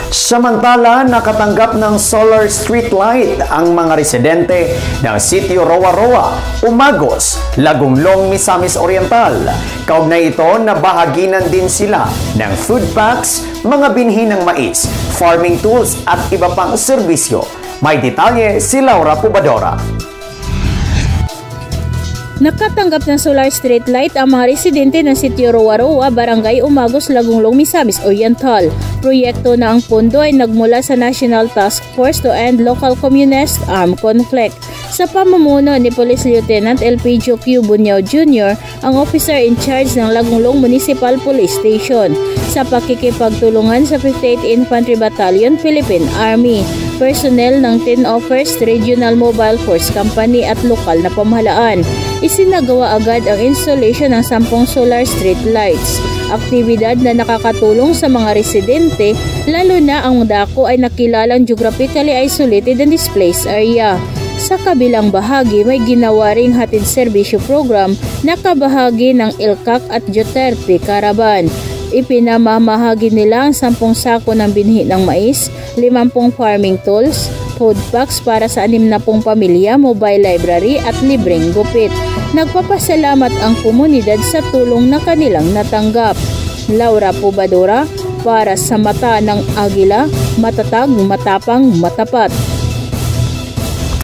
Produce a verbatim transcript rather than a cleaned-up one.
Samantala, nakatanggap ng solar street light ang mga residente ng sitio Roa-Roa, Umagos, Lagumlong, Misamis Oriental. Kaugnay ito, nabahaginan din sila ng food packs, mga binhi ng mais, farming tools at iba pang serbisyo. May detalye si Laura Pubadora. Nakatanggap ng solar street light ang mga residente ng sitio Roa-Roa, Barangay Umagos, Lagumlong, Misamis Oriental. Proyekto na ang pondo ay nagmula sa National Task Force to End Local Communist Armed Conflict. Sa pamumuno ni Police Lieutenant Elpidio Q. Bunyao Junior, ang officer in charge ng Lagumlong Municipal Police Station, sa pakikipagtulungan sa fifty-eighth Infantry Battalion, Philippine Army, personnel ng ten of first Regional Mobile Force Company at lokal na pamahalaan. Isinagawa agad ang installation ng sampung solar street lights, aktibidad na nakakatulong sa mga residente, lalo na ang dako ay nakilalang geographically isolated and displaced area. Sa kabilang bahagi, may ginawa ring hatid serbisyo program na kabahagi ng I L C A C at Duterte Caravan. Ipinamamahagi nila ang sampung sako ng binhi ng mais, limampung farming tools, food packs para sa anim na pung pamilya, mobile library at libreng gupit. Nagpapasalamat ang komunidad sa tulong na kanilang natanggap. Laura Pubadora para sa Mata ng Agila, matatag, matapang, matapat.